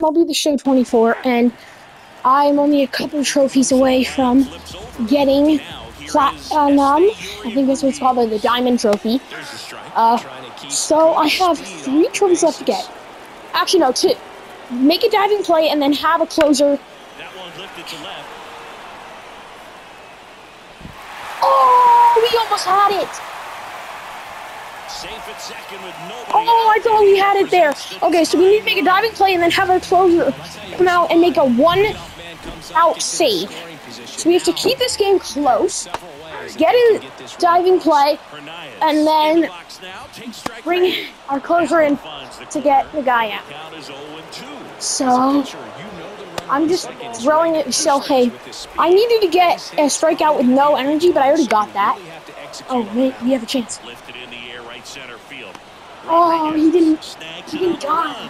MLB The Show 24, and I'm only a couple trophies away from getting platinum. I think that's what it's called, the Diamond Trophy. So I have 3 trophies left to get. Actually, no, 2. Make a diving play and then have a closer. Oh, we almost had it. Oh, I thought we had it there. Okay, so we need to make a diving play and then have our closer come out and make a 1-out save. So we have to keep this game close, get a diving play, and then bring our closer in to get the guy out. So I'm just throwing it. So hey, I needed to get a strikeout with no energy, but I already got that. Oh wait, we have a chance. Oh, he didn't dive.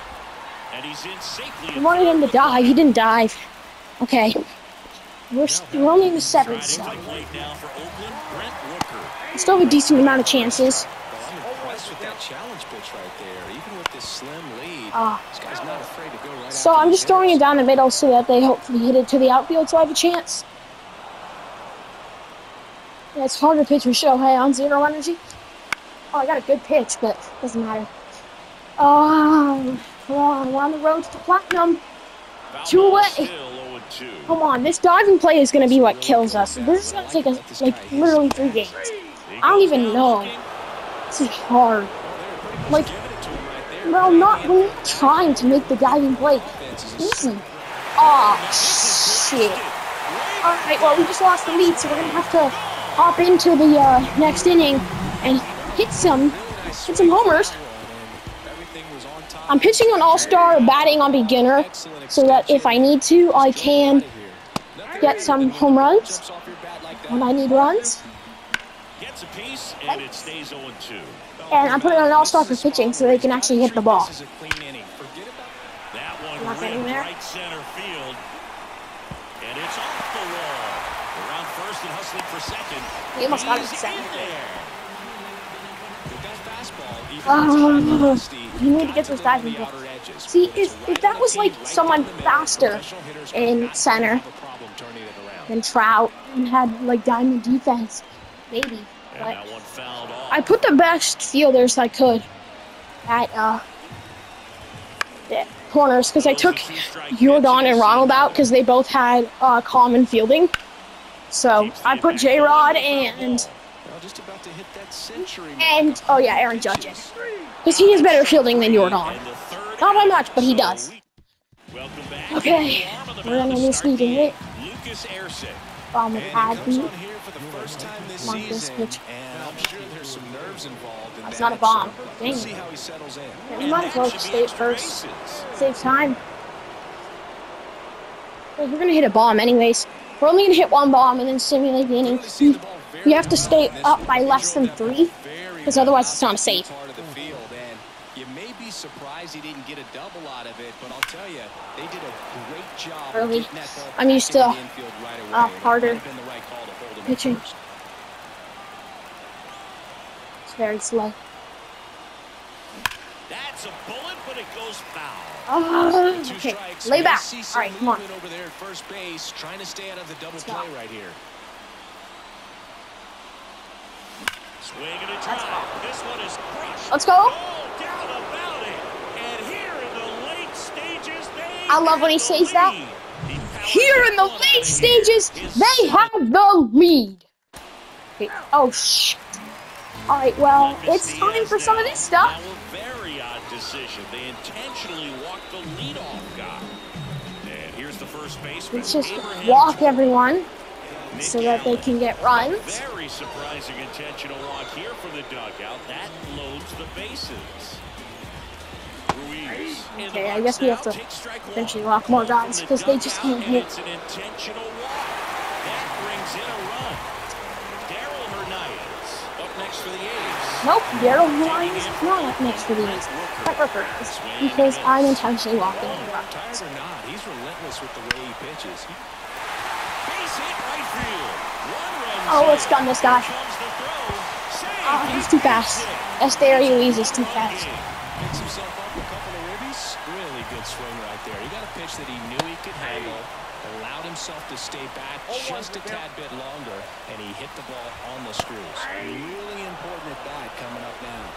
I wanted him to dive. He didn't dive. Okay, we're only in the 7th. So we still have a decent amount of chances. So I'm just throwing it down the middle so that they hopefully hit it to the outfield, so I have a chance. Yeah, it's hard to pitch with Shohei on 0 energy. Oh, I got a good pitch, but it doesn't matter. Come on, we're on the road to the platinum. 2 away. Come on, this diving play is going to be what kills us. This is going to take us, like, literally 3 games. I don't even know. This is hard. Like, well, we're not trying to make the diving play easy. Oh, shit. Alright, well, we just lost the lead, so we're going to have to hop into the next inning and hit some homers. I'm pitching on all-star, batting on beginner, so that if I need to, I can get some home runs when I need runs. And I'm putting on an all-star for pitching, so they can actually hit the ball. Not getting there. We almost got it second. You need to get those diving balls. See, if that was like someone faster in center than Trout and had like diamond defense, maybe. But I put the best fielders I could at the corners because I took Jordan and Ronald out because they both had common fielding. So I put J-Rod and oh yeah, Aaron Judge in. Because he has better fielding than Jordan. Not by much, but he does. Okay, we're gonna miss leading it. Bomb with Hadley. Come on, this pitch. That's not a bomb. Dang it. Yeah, we might as well just stay at first. Save time. Well, we're gonna hit a bomb anyways. We're only gonna hit 1 bomb and then simulate the inning. We have to stay up by less than 3, because otherwise it's not safe. You may be surprised he didn't get a double out of it, but I'll tell you, they did a great job. Early. I'm used to harder pitching. It's very slow. That's a bullet, but it goes foul. Okay, lay back. All right, come on. Over there at first base, trying to stay out of the double play right here. Swing and a drive. This one is crushed. Let's go. Down about it. And here in the late stages, I love when he says that. Here in the late stages, they have the lead. Okay. Oh, shit. All right, well, it's time for some of this stuff. Very odd decision. They intentionally walked the leadoff guy. And here's the first baseman. Let's just walk everyone so that they can get runs. Very surprising intentional walk here from the dugout. That loads the bases. Okay, I guess we have to eventually walk more guys because they just can't hit. It's an intentional walk. That brings in a run. Daryl Hernandez up next for the A's. Nope, Daryl Hernandez is not up next for the A's. Brett Rooker is, because I'm intentionally walking the runs. He's relentless with the way he pitches. Oh, let's gun this guy. Oh, he's too fast. Esther Ruiz is too fast. Picks himself up a couple of ribbies. Really good swing right there. He got a pitch that he knew he could handle, allowed himself to stay back just a tad bit longer, and he hit the ball on the screws. Really important at bat coming up now.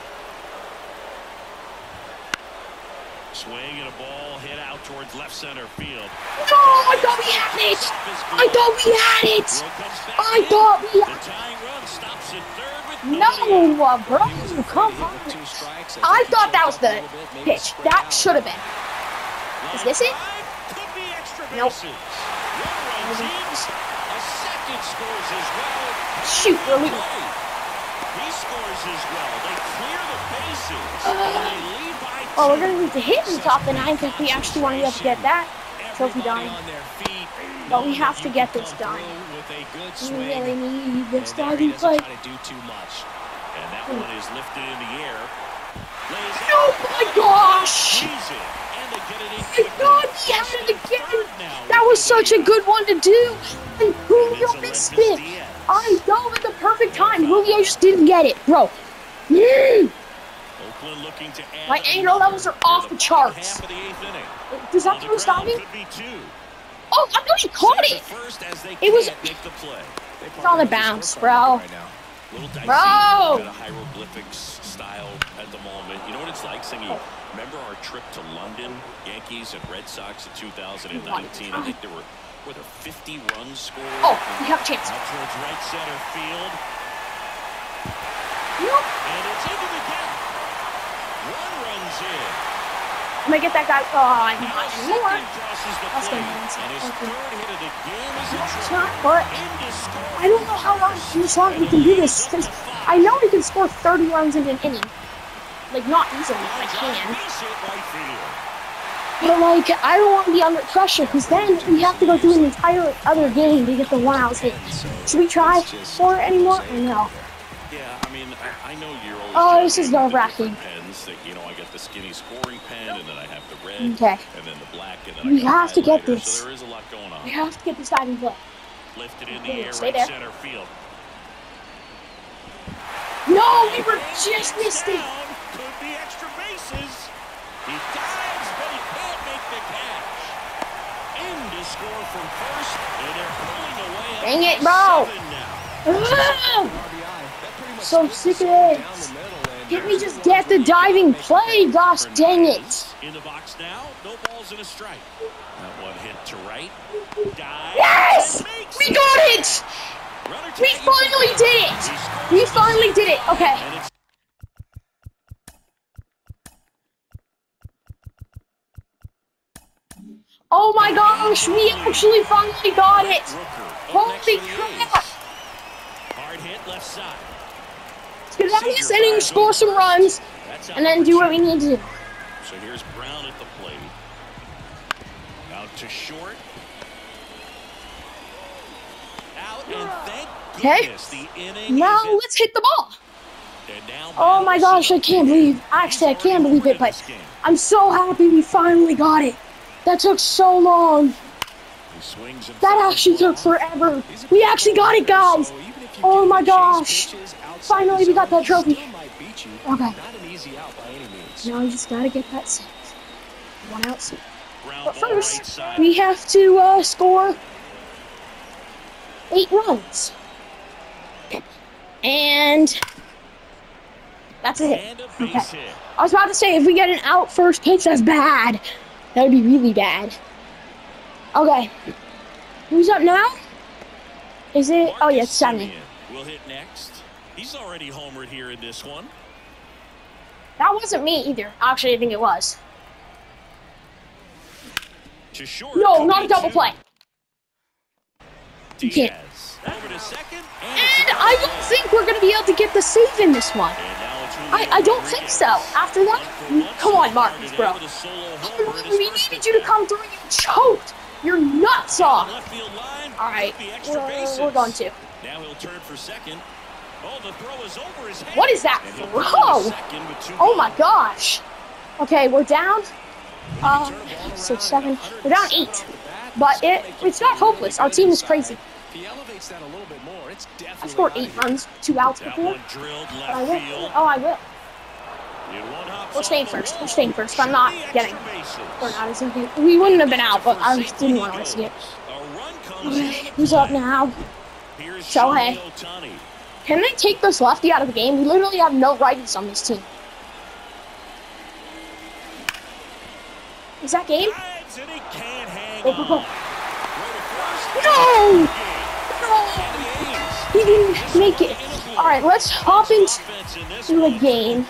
Swing and a ball hit out towards left center field. No, I thought we had it. I thought we had it. I thought we had it. The tying run stops at third with No, bro, come on. I thought that was the pitch. That should have been. Is this it? Could be extra Nope. bases. One runs in. A second scores as well. Shoot, we're leaving. He scores as well. They clear the bases. And they lead by Oh, we're going to need to hit in the top of the ninth if we actually want to be able to get that trophy done. But we have to get this done. We really need this diving play. And that one is lifted in the air. Oh my gosh! My God, he had it again! That was such a good one to do! And Julio missed it! I dove at the perfect time. Julio just didn't get it, bro. My angle levels are off the charts. Does that throw diving? Oh, I thought he caught it! It was... It's on the bounce, bro. Bro! Hieroglyphics style at the moment. You know what it's like, Singy? Remember our trip to London, Yankees and Red Sox in 2019? I think there were 50 runs scored. Oh, we have a chance. Out towards right center field. Nope. And it's into the gap. One runs in. I'm gonna get that guy. Oh, I not anymore. That's gonna be it's not, but I don't know how long we can do this, because I know we can score 30 runs in an inning. Like, not easily, I can. But, like, I don't want to be under pressure, because then we have to go through an entire other game to get the 1 out hit. Should we try for it anymore, or no? Yeah, I mean, I know you're always... Oh, this is nerve-wracking. You know, I get the skinny scoring pen, and then I have the red, okay. And then the black, and then we have to get this. So there is a lot going on. We have to get this diving play. Lifted in the air, stay right there. Center field. No, we were just missed it. Could be extra bases. He dives, but he can't make the catch. In to score from first, and they're pulling away. Dang it, bro. So sick of it. Can we just get the diving play? Gosh dang it. In the box now, no balls and a strike. That one hit to right. Yes! We got it! We finally did it! We finally did it! Okay. Oh my gosh, we actually finally got it! Holy crap! Hard hit left side. Let's get out of this inning, score some runs, and then do what we need to do. So here's Brown at the plate. Out to short. Out and thank goodness the inning. Now let's hit the ball. Oh my gosh, I can't believe. Actually, I can't believe it, but I'm so happy we finally got it. That took so long. That actually took forever. We actually got it, guys. Oh my gosh. Finally, we got that trophy. Okay. Now we just gotta get that save. 1 out save. But first, we have to score 8 runs. And that's a hit. Okay. I was about to say, if we get an out first pitch, that's bad. That would be really bad. Okay. Who's up now? Is it? Oh, yeah, it's Sammy. We'll hit next. He's already homered here in this one. That wasn't me either. Actually, I think it was. No, not a double play. You can't. And I don't think we're going to be able to get the save in this one. I don't think so. After that, come on, Martins, bro. We needed you to come through. You choked your nuts off. All right, we're going to. Now he'll turn for second. Oh, the throw is over his head. What is that throw? Oh my gosh. Okay, we're down 6, 7. We're down 8. But it's not hopeless. Our team is crazy. I scored 8 runs, 2 outs before. But I will. Oh, I will. We're staying first. We're staying first. I'm not getting. We're not as in. We wouldn't have been out, but I just didn't want to risk it. Okay, who's up now? Shohei. Can they take this lefty out of the game? We literally have no righties on this team. Is that game? Go, go, go. No! No! He didn't make it. Alright, let's hop into the game.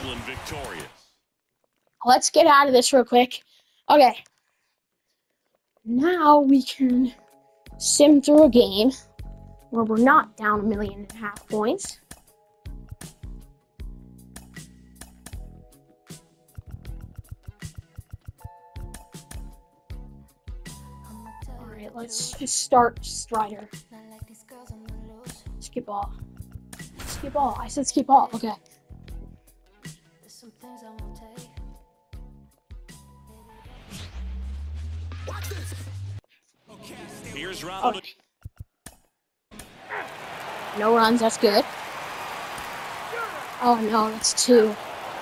Let's get out of this real quick. Okay. Now we can sim through a game where we're not down 1.5 million points. Alright, let's just start Strider. Skip all. Skip all. I said skip all. Okay. Here's Ronald. Okay. No runs, that's good. Oh no, that's 2.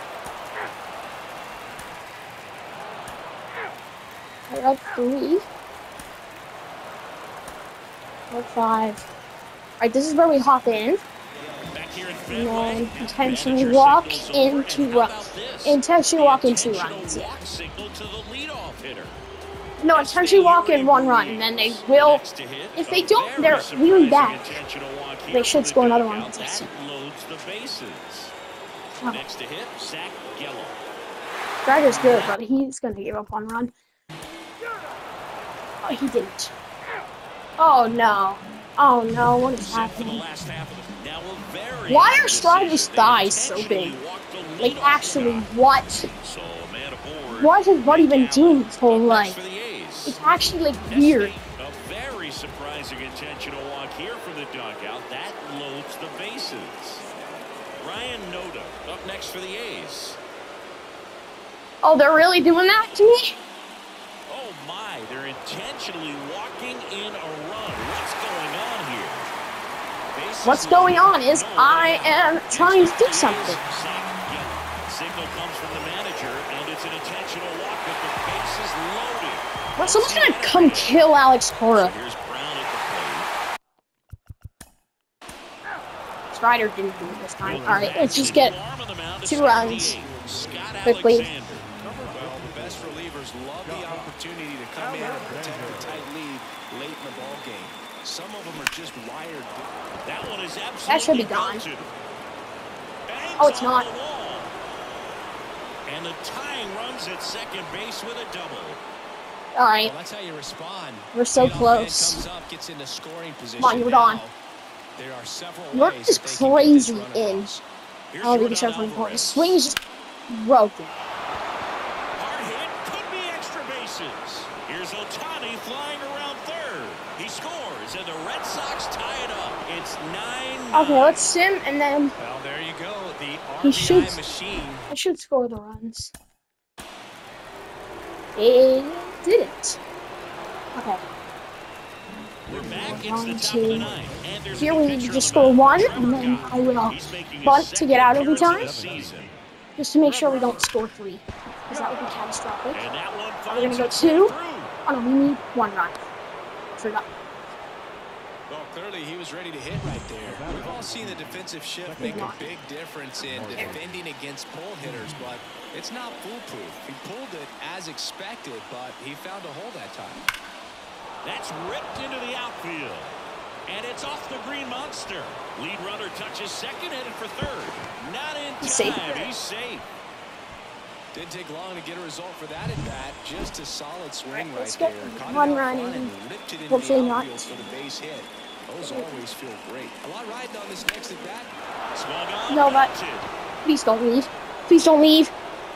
We're up 3. We're 5. Alright, this is where we hop in. And then intentionally walk into runs. Intentionally walk in 2 runs. Yeah. No, intentionally walk in 1 run, and then they will. If they don't, they're really bad. They should score another one. Next to hit, Zach Gallo. Strider's good, but he's gonna give up 1 run. Oh, he didn't. Oh no. Oh no, what is happening? Why are Strider's thighs so big? Like, actually, what? What has Buddy been doing his whole life? It's actually, like, weird. A very surprising intentional walk here from the dugout. That loads the bases. Ryan Noda up next for the A's. Oh, they're really doing that to me? Oh my, they're intentionally walking in a run. What's going on here? Bases What's going on is I am trying to do something. Signal comes from the manager, and it's an intentional walk with the bases loaded. Well, someone's gonna come kill Alex Cora. Here's Brown at the plate. Strider didn't do it this time. Alright, let's just get 2 runs quickly. Well, the best relievers love the opportunity to come in and protect a tight lead late in the ball game. Some of them are just wired. That one is absolutely That should be gone. Oh, it's not. And the tying runs at second base with a double. Alright. Well, that's how you respond. We're so close. Comes up, gets into scoring position. Come on, you're gone. There are several You're ways just that they can get crazy this run in across. MLB The Show 24. The swing is just broken. Hard hit, could be extra bases. Here's Ohtani flying around third. He scores, and the Red Sox tie it up. It's 9-9. Okay, let's sim, and then Well, there you go. The he RBI machine. I should score the runs. It didn't. Okay. We're back. It's the One, top of the two. ninth. And there's Here a we pitcher need on to just the score mound. 1, and then I will bunt to get out every time, just to make sure we don't score 3, because that would be catastrophic. And that one We're gonna finds go its 2. way through. Oh no, we need 1 run. Forgot. Well, clearly he was ready to hit right there. We've all seen the defensive shift make a big difference in defending against pull hitters, but it's not foolproof. He pulled it as expected, but he found a hole that time. That's ripped into the outfield. And it's off the green monster. Lead runner touches second, headed for third. Not in time. Safe. He's safe. Didn't take long to get a result for that at bat. Just a solid swing right Let's there. get Caught it 1 out run front and and lifted into hopefully the not. outfield for the base hit. Those always feel great. A lot riding on this next at bat. Swung on. No, but please don't leave. Please don't leave.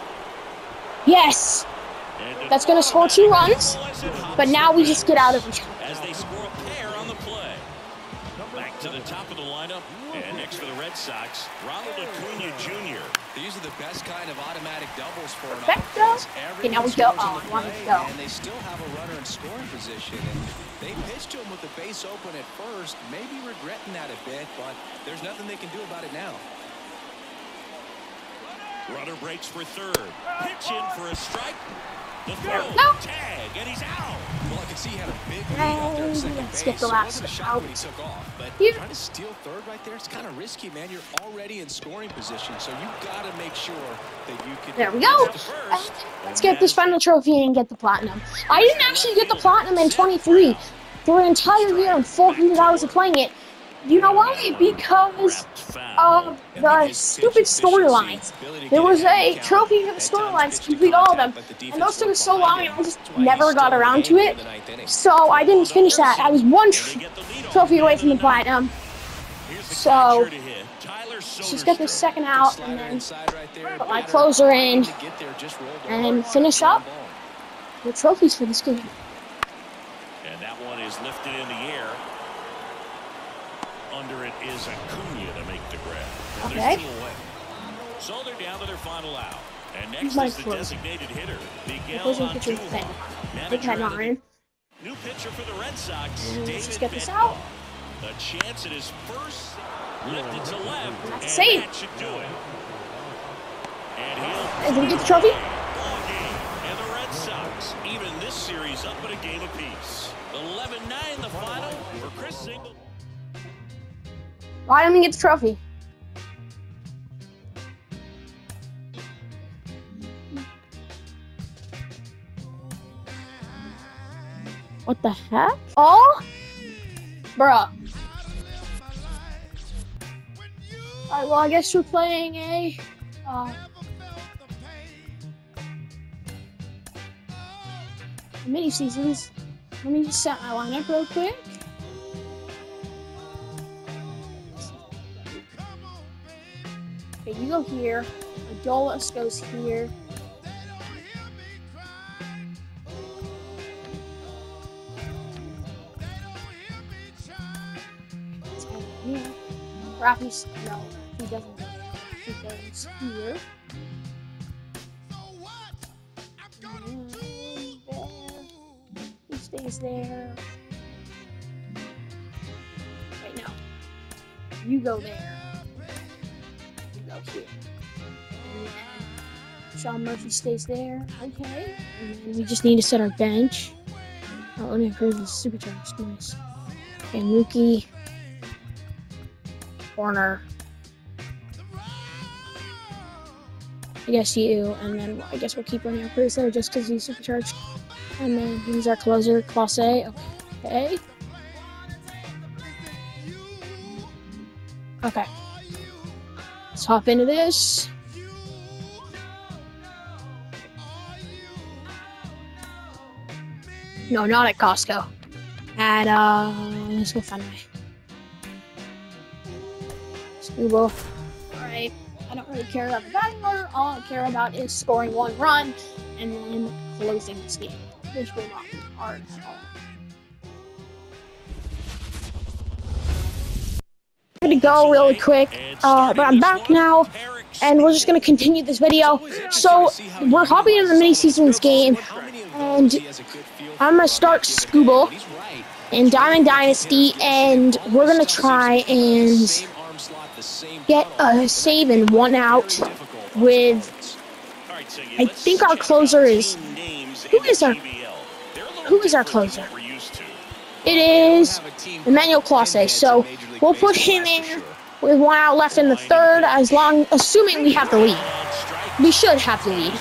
Yes! That's going to score 2 runs, but now we just get out of it. As they score a pair on the play. Back to the top of the lineup. And next for the Red Sox, Ronald Acuna Jr. These are the best kind of automatic doubles for an Perfecto. offense. Okay, now we Everyone's go. scores Oh, in the I wanted to play, go. and they still have a runner in scoring position. And they pitched to him with the base open at first, maybe regretting that a bit, but there's nothing they can do about it now. Runner breaks for third. Pitch in for a strike. The throw. No. Tag, and he's out. Well, I can see he had a big lead out there at second Let's base. get the So it last wasn't a shot out. when he took off, but Here. trying to steal third right there, it's kind of risky, man. You're already in scoring position, so you've got to make sure that you can. There we go. Let's get this final trophy and get the platinum. I didn't actually get the platinum in 23 for an entire year and 400 hours of playing it. You know why? Because of the stupid storylines. There was a trophy for the storylines to complete all of them, and those took so long, and I just never got around to it. So I didn't finish that. I was one trophy away from the platinum. So let's just get this second out, and then put my closer in, and finish up the trophies for this game. And that one is lifted in the air. Under it is Acuna to make the grab. Okay. So they're down to their final out. And Who's next my is the closer? designated hitter, Miguel Closing pitcher Altuve. thing. Big head not in. New pitcher for the Red Sox, Let's David just get this Bednar. out. A chance at his first, lifted to left, and save. that should do it. And Did we get the trophy? ball game. And the Red Sox even this series up at a game apiece. 11-9 the final for Chris Singleton. Why didn't we get the trophy? What the heck? Oh? Bruh. Alright, well, I guess we're playing a, mini seasons. Let me just set my lineup real quick. Okay, you go here. Adolis goes here. Yeah. Rafi's, no, he doesn't go there. He goes here. And there. He stays there. Wait, no. You go there. You go here. And then Sean Murphy stays there. Okay. And then we just need to set our bench. Oh, let me approve this supercharged. Nice. Okay, Mookie. Corner. I guess you, and then I guess we'll keep running our crews there just because he's supercharged. And then he's our closer, Class A. Okay. Okay. Let's hop into this. No, not at Costco. At, let's go find my Scuba. Alright, I don't really care about the batting order. All I care about is scoring one run and then closing this game, which will not be hard at all. I'm gonna go really quick, but I'm back now, and we're just gonna continue this video. So we're hopping into the mini seasons game, and I'm gonna start Scuba in Diamond Dynasty, and we're gonna try and get a save and one out with, I think our closer is, who is our closer? It is Emmanuel Clase, so we'll put him in with one out left in the third, assuming we have the lead. We should have the lead.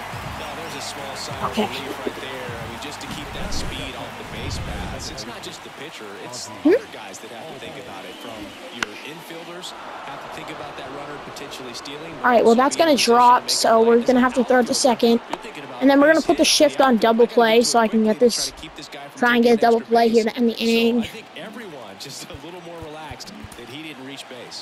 Okay. Just to keep that speed off the base paths, it's not just the pitcher, it's the other guys that have to think about it. From your infielders, have to think about that runner potentially stealing. Alright, well that's going to drop, so we're going to have to throw it to second. And then we're going to put the shift on double play so I can get this, try and get a double play here to end the inning. I think everyone just a little more relaxed that he didn't reach base.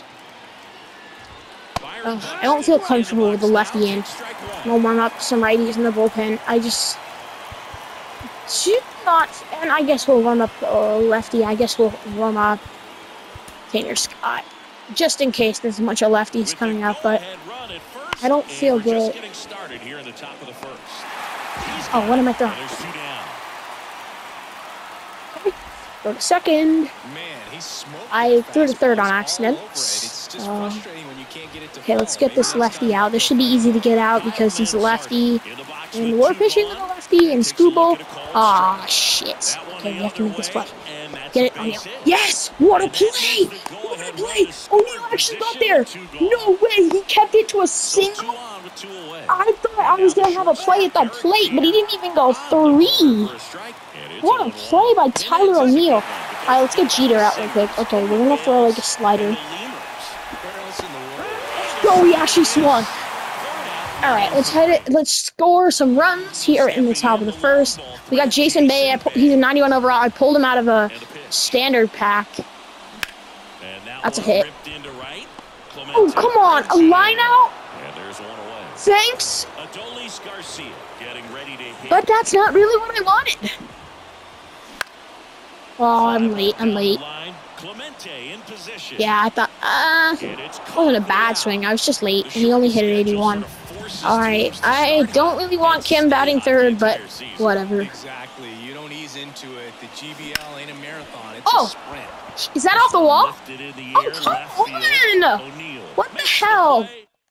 I don't feel comfortable with the lefty in. We'll warm up some righties in the bullpen. I just should not, and I guess we'll warm up lefty. I guess we'll warm up Tanner Scott, just in case there's a bunch of lefties coming out, but I don't feel good. Oh, what am I throwing? Throw to second. Man, he smoked I threw to fastballs third on all accident. over it. It's just frustrating when you can't get it to Okay, let's fall. get this Maybe next lefty time out. This should be easy to get out because he's a lefty. And we're pitching to the lefty and Scooble. Ah, shit. Okay, we have to make this play. Get it, O'Neal. Yes! What a play! What a play! O'Neal actually got there! No way! He kept it to a single. I thought I was going to have a play at the plate, but he didn't even go 3. What a play by Tyler O'Neal. Alright, let's get Jeter out real quick. Okay, we're going to throw like a slider. Oh, he actually swung. Alright, let's score some runs here in the top of the first. We got Jason Bay. He's a 91 overall. I pulled him out of a standard pack. That's a hit. Oh, come on. A line out? Thanks. But that's not really what I wanted. Oh, I'm late. Yeah, I thought, it wasn't a bad swing. I was just late, and he only hit at 81. Alright, I don't really want Kim batting third, but whatever. Exactly. You don't ease into it. The GBL ain't a marathon. It's a sprint. Is that off the wall? Oh, come on! What the hell?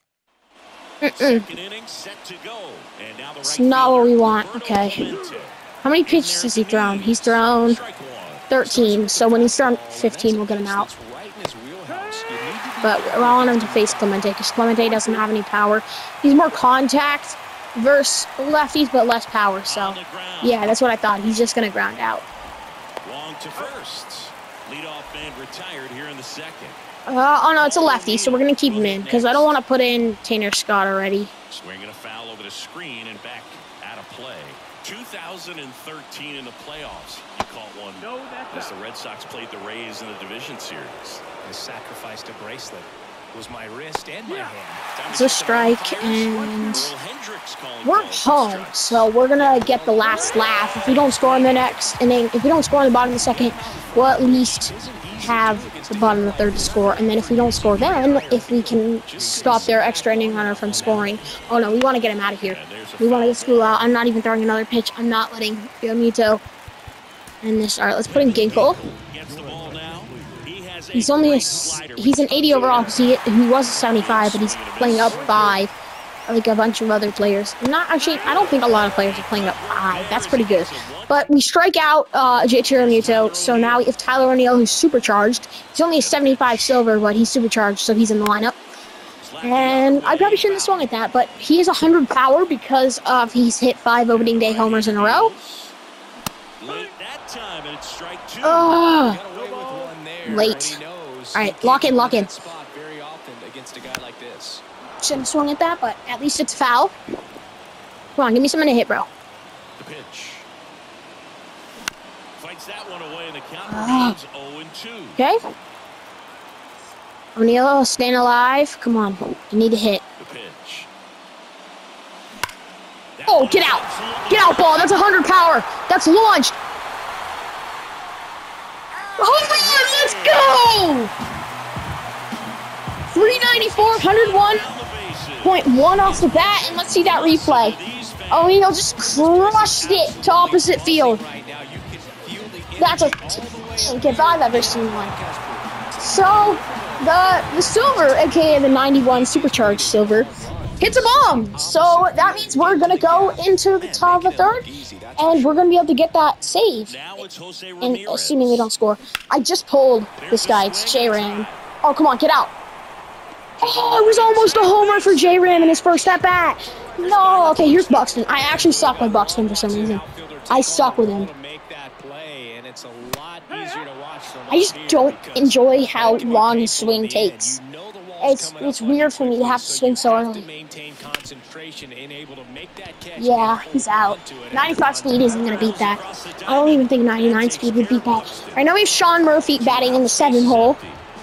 It's not what we want. Okay. How many pitches has he thrown? He's thrown 13, so when he's thrown 15, we'll get him out. But I want him to face Clemente, because Clemente doesn't have any power. He's more contact versus lefties, but less power, so yeah, that's what I thought. He's just going to ground out. Long to first. Leadoff man retired here in the second. Oh no, it's a lefty, so we're going to keep him in, because I don't want to put in Tanner Scott already. Swinging a foul over the screen and back out of play. 2013 in the playoffs. You caught one as the Red Sox played the Rays in the division series. I sacrificed a bracelet. It was my wrist and my hand. It's a strike, and we're home, so we're gonna get the last laugh. If we don't score in the next inning, if we don't score in the bottom of the second, we'll at least have the bottom of the third to score. And then if we don't score, then if we can stop their extra inning runner from scoring. Oh no, we want to get him out of here. We want to get School out. I'm not even throwing another pitch. I'm not letting Yomito end this. All right, let's put in Ginkle. He's only he's an 80 overall because he was a 75, but he's playing up 5, like a bunch of other players. I don't think a lot of players are playing up 5. That's pretty good. But we strike out J.T. Muto, so now we have Tyler O'Neal, who's supercharged. He's only a 75 silver, but he's supercharged, so he's in the lineup. And I probably shouldn't have swung at that, but he has 100 power because of he's hit 5 opening day homers in a row. Late. Alright, lock in. Shouldn't have swung at that, but at least it's foul. Come on, give me something to hit, bro. The pitch. Fights that one away, and the count remains 0-2. Okay. O'Neal, staying alive. Come on, you need to hit. The pitch. Oh, get out! Get out, ball. That's 100 power. That's launched. Oh my God, let's go! 394, 101.1 off the bat, and let's see that replay. O'Neal just crushed it to opposite field. That's a tank if I've ever seen one. So, the silver, aka the 91 supercharged silver, hits a bomb. So that means we're going to go into the top of the third, and we're going to be able to get that save. And assuming we don't score. I just pulled this guy. It's J-Ram. Oh, come on, get out. Oh, it was almost a homer for J-Ram in his first at-bat. No, okay, here's Buxton. I actually suck with Buxton for some reason. I suck with him. I just don't enjoy how long his swing takes. It's weird for me to have to swing so early. Yeah, he's out. 95 speed isn't going to beat that. I don't even think 99 speed would beat that. Right now we have Sean Murphy batting in the 7th hole.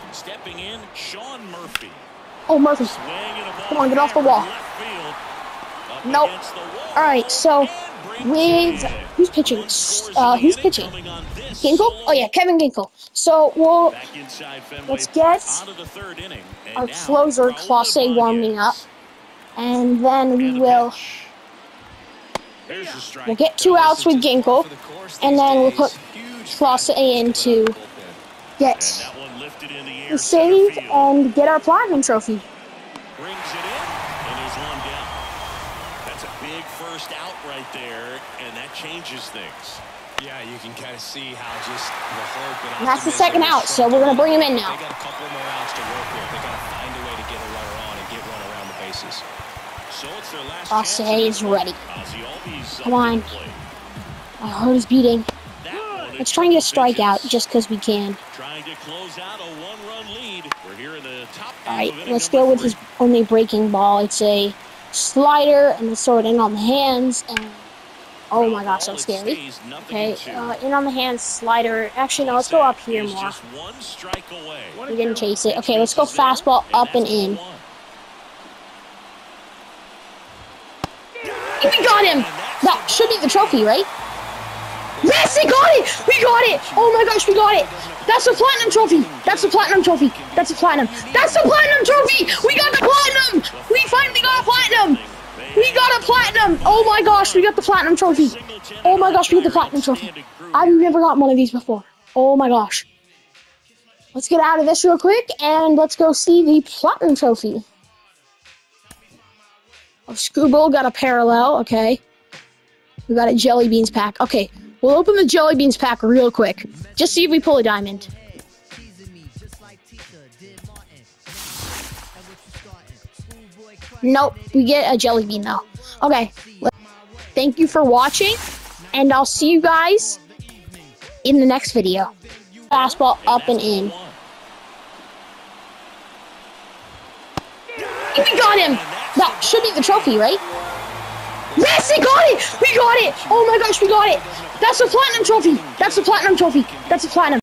Oh, Murphy. Come on, get off the wall. Nope. Alright, so with... Who's pitching? Who's pitching? Ginkle? Oh yeah, Kevin Ginkle. So let's get our closer, Clase, warming up. And then we'll get 2 outs with Ginkle. And then we'll put toss it in to get That one lifted in the air. the save and get our platinum trophy. Brings it in, and there's one down. That's a big first out right there, and that changes things. Yeah, you can kind of see how just the hope and That's the second out, so we're going to bring him in now. They got a couple more outs to work with. They got to find a way to get a runner on and get one around the bases. So it's their last Ozzy is ready. Come on. My heart is beating. Let's try and get a strikeout just because we can. Trying to close out a one-run lead. We're here in the top. Alright, let's go with his only breaking ball. It's a slider, and let's throw it in on the hands. And oh my gosh, so scary. Okay, in on the hands, slider. Actually, no, let's go up here more. We didn't chase it. Okay, let's go fastball up and in. We got him! That should be the trophy, right? Yes, we got it! We got it! Oh my gosh, we got it! That's the platinum trophy! That's the platinum trophy! That's the platinum! That's the platinum trophy! We got the platinum! We finally got a platinum! We got a platinum! Oh my gosh, we got the platinum trophy! Oh my gosh, we got the platinum trophy! I've never gotten one of these before. Oh my gosh. Let's get out of this real quick and let's go see the platinum trophy. Oh, Screwball got a parallel, okay. We got a jelly beans pack. Okay, we'll open the jelly beans pack real quick. Just see if we pull a diamond. Nope, we get a jelly bean though. Okay, thank you for watching, and I'll see you guys in the next video. Fastball up and in. We got him! That should be the trophy, right? Yes, we got it! We got it! Oh my gosh, we got it! That's the platinum trophy! That's the platinum trophy! That's the platinum.